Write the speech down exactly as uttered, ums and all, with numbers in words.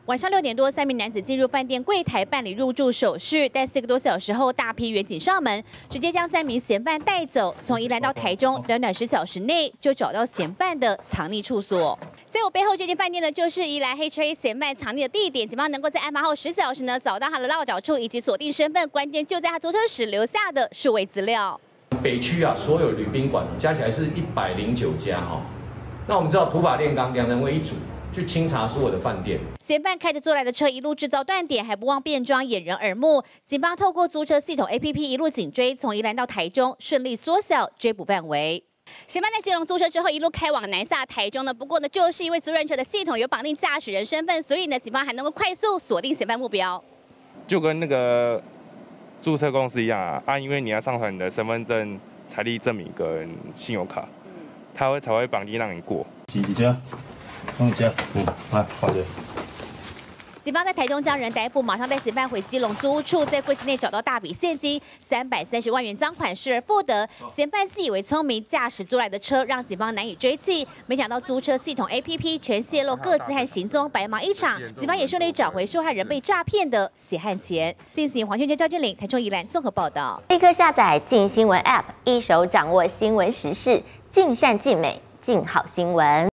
晚上六点多，三名男子进入饭店柜台办理入住手续，但四个多小时后，大批员警上门，直接将三名嫌犯带走。从宜兰到台中，短短十小时内就找到嫌犯的藏匿处所。在我背后这间饭店呢，就是宜兰黑车 A 嫌犯藏匿的地点。警方能够在案发后十小时呢，找到他的落脚处以及锁定身份，关键就在他租车时留下的数位资料。 北区啊，所有旅宾馆加起来是一百零九家哈。那我们知道土法炼钢，两人为一组。 去清查所有的饭店， 嫌犯开着租来的车一路制造断点，还不忘变装掩人耳目。警方透过租车系统 A P P 一路紧追，从宜兰到台中，顺利缩小追捕范围。嫌犯在基隆租车之后，一路开往南下台中呢。不过呢，就是因为租赁车的系统有绑定驾驶人身份，所以呢，警方还能够快速锁定嫌犯目标。 就跟那个注册公司一样啊，啊，因为你要上传你的身份证、财力证明跟信用卡，他会才会绑定让你过。 几几家？ 放家，嗯，来，放家。 警方在台中将人逮捕，马上带嫌犯回基隆租屋处，在柜子内找到大笔现金三百三十万元赃款，视而不得。嫌犯自以为聪明，驾驶租来的车让警方难以追缉。没想到租车系统 A P P 全泄露各自和行踪，白忙一场。警方也顺利找回受害人被诈骗的血汗钱。进行黄轩娟、赵建玲，台中宜兰综合报道。 立刻下载镜新闻 App， 一手掌握新闻时事，尽善尽美，尽好新闻。